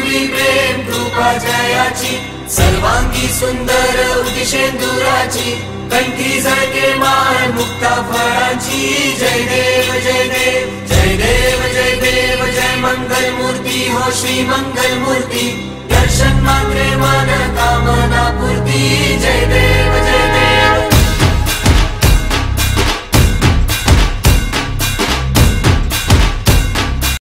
आपली प्रेम कृपा जयाची, सर्वांगी सुंदर उदिशेंदुराची, कंठी झळके माळ मुक्ता फळांची। जय देव जय देव जय देव जय देव जय मंगल मूर्ती हो श्री मंगल मूर्ती, दर्शन मात्रे मन कामना